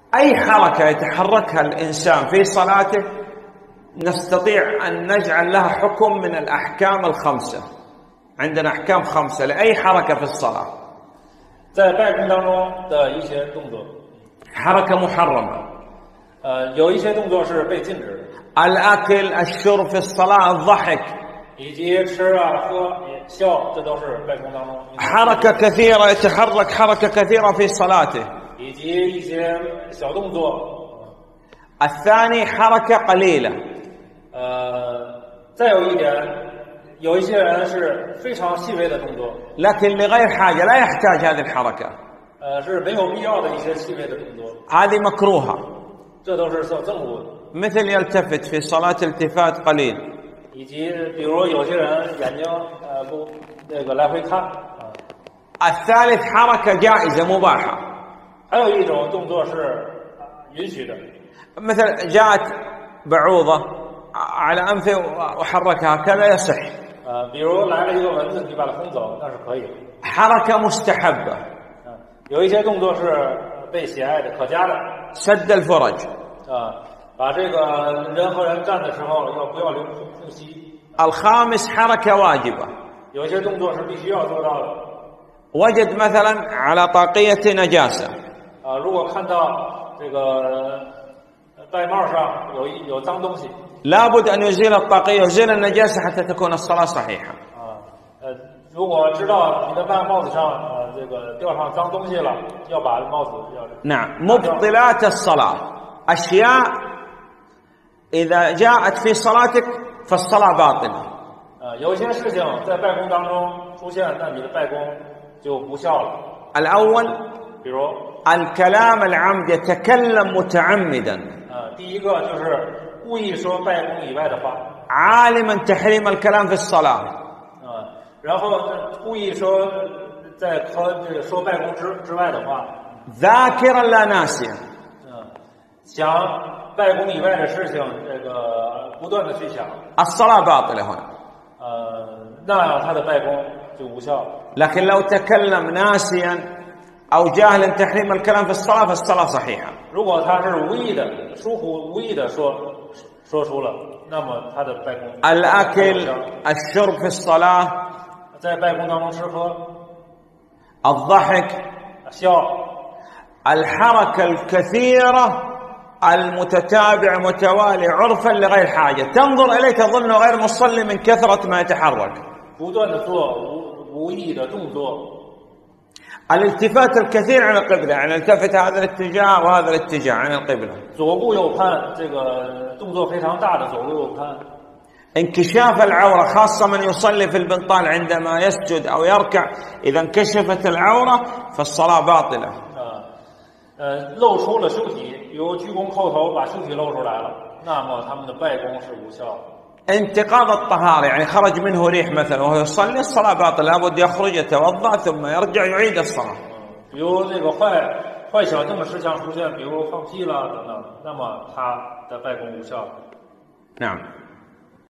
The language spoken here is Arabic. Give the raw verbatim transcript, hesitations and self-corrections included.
أي حركة يتحركها الإنسان في صلاته نستطيع أن نجعل لها حكم من الأحكام الخمسة. عندنا أحكام خمسة لأي حركة في الصلاة. 在拜功当中的一些动作 حركة محرمة 呃有一些动作是被禁止的 الأكل الشرب في الصلاة الضحك 以及吃啊喝笑这都是拜功当中 حركة كثيرة يتحرك حركة كثيرة في صلاته 以及一些小动作 الثاني حركة قليلة 呃再有一点有一些人是非常细微的动作 لكن لغير حاجة لا يحتاج هذه الحركة 呃是没有必要的一些细微的动作 هذه مكروهة 这都是受憎恶的 مثل يلتفت في صلاة التفات قليل 以及比如有些人眼睛呃不那个来回看啊 الثالث حركة جائزة مباحة 还有一种动作是允许的 مثل جاءت بعوضة على أنفي وحركها كذا يصح 呃比如来了一个蚊子你把它轰走那是可以的 حركة مستحبة 啊有一些动作是被喜爱的可嘉的 سد الفرج 啊把这个人和人站的时候要不要留空隙 الخامس حركة واجبة 有一些动作是必须要做到的 وجد مثلا على طاقية نجاسة 啊如果看到这个戴帽上有一有脏东西 لابد أن يزيل الطاقية ويزيل النجاسة حتى تكون الصلاة صحيحة 啊呃如果知道你的戴帽子上呃这个掉上脏东西了要把帽子要 نعم مبطلات الصلاة أشياء إذا جاءت في صلاتك فالصلاة باطلة 呃有些事情在拜功当中出现那你的拜功就不效了 الأول 比如 الكلام العمد يتكلم متعمدا 呃第一个就是故意说拜功以外的话 عالما تحريم الكلام في الصلاة 啊然后故意说在和这个说拜功之之外的话 ذاكرا لا ناسيا 嗯想拜功以外的事情这个不断的去想 الصلاة باطلة هنا 呃那样他的拜功就无效 لكن لو تكلم ناسيا أو جاهلا تحريم الكلام في الصلاة فالصلاة صحيحة 如果他是无意的疏忽无意的说说出了那么他的拜功 الأكل الشرب في الصلاة 在拜功当中吃喝 الضحك 笑 الحركة الكثيرة المتتابع متوالي عرفا لغير حاجة تنظر إليه تظنه غير مصلي من كثرة ما يتحرك 不断的做无无意的动作 الالتفات الكثير عن القبلة يعني التفت هذا الاتجاه وهذا الاتجاه عن القبلة 左顾右盼这个动作非常大的左顾右盼 انكشاف العورة خاصة من يصلي في البنطال عندما يسجد أو يركع إذا انكشفت العورة فالصلاة باطلة 呃呃露出了身体比如鞠躬叩头把身体露出来了那么他们的拜功是无效的 انتقاض الطهارة يعني خرج منه ريح مثلا وهو يصلي الصلاة باطلة لابد يخرج يتوضأ ثم يرجع يعيد الصلاة 比如这个坏坏小境的事项出现比如放屁了等等那么他的拜功无效 نعم